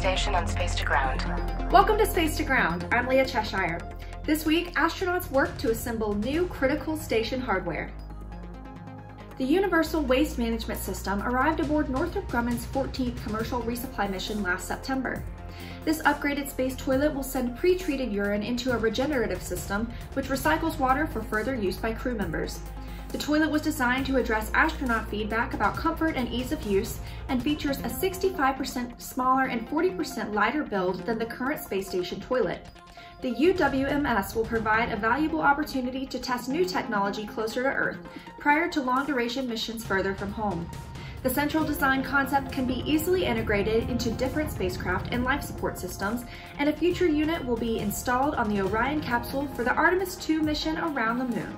station and space to ground. Welcome to Space to Ground. I'm Leah Cheshire. This week, astronauts work to assemble new critical station hardware. The Universal Waste Management System arrived aboard Northrop Grumman's 14th commercial resupply mission last September. This upgraded space toilet will send pre-treated urine into a regenerative system, which recycles water for further use by crew members. The toilet was designed to address astronaut feedback about comfort and ease of use, and features a 65% smaller and 40% lighter build than the current space station toilet. The UWMS will provide a valuable opportunity to test new technology closer to Earth, prior to long-duration missions further from home. The central design concept can be easily integrated into different spacecraft and life support systems, and a future unit will be installed on the Orion capsule for the Artemis II mission around the Moon.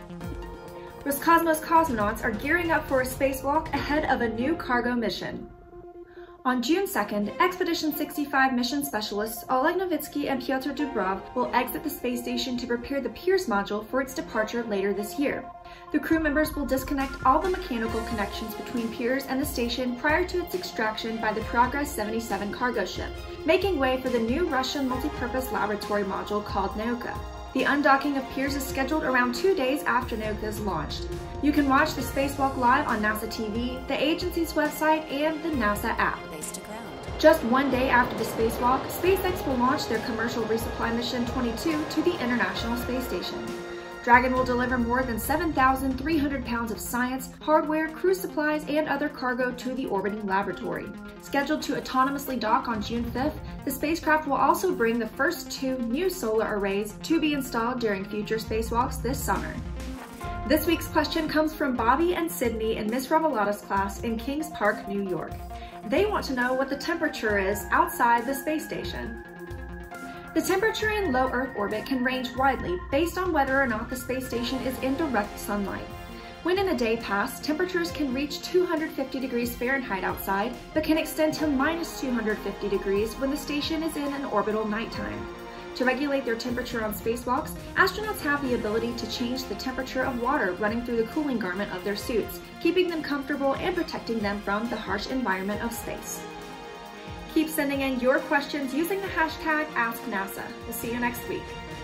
Roscosmos cosmonauts are gearing up for a spacewalk ahead of a new cargo mission. On June 2nd, Expedition 65 mission specialists Oleg Novitsky and Pyotr Dubrov will exit the space station to prepare the Pirs module for its departure later this year. The crew members will disconnect all the mechanical connections between Pirs and the station prior to its extraction by the Progress 77 cargo ship, making way for the new Russian multipurpose laboratory module called Nauka. The undocking of Pirs is scheduled around 2 days after Nauka is launched. You can watch the spacewalk live on NASA TV, the agency's website, and the NASA app. Just 1 day after the spacewalk, SpaceX will launch their commercial resupply mission 22 to the International Space Station. Dragon will deliver more than 7,300 pounds of science, hardware, crew supplies, and other cargo to the orbiting laboratory. Scheduled to autonomously dock on June 5th, the spacecraft will also bring the first 2 new solar arrays to be installed during future spacewalks this summer. This week's question comes from Bobby and Sydney in Miss Revolada's class in Kings Park, New York. They want to know what the temperature is outside the space station. The temperature in low Earth orbit can range widely based on whether or not the space station is in direct sunlight. When in a day pass, temperatures can reach 250 degrees Fahrenheit outside, but can extend to minus 250 degrees when the station is in an orbital nighttime. To regulate their temperature on spacewalks, astronauts have the ability to change the temperature of water running through the cooling garment of their suits, keeping them comfortable and protecting them from the harsh environment of space. Keep sending in your questions using the hashtag AskNASA. We'll see you next week.